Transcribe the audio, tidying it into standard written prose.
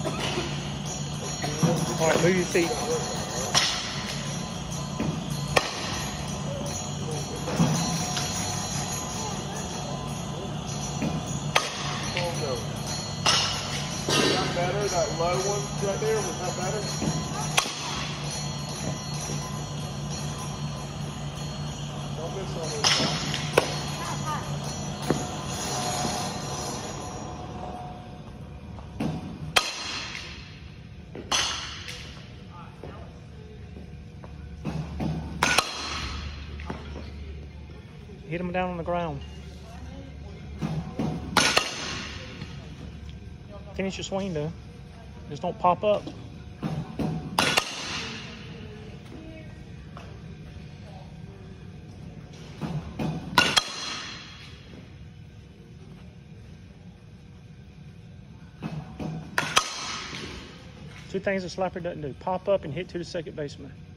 All right, move your feet. That better? That low one right there, was that better? Don't miss on this one. Hit them down on the ground. Finish your swing, though. Just don't pop up. Two things a slapper doesn't do: pop up and hit to the second baseman.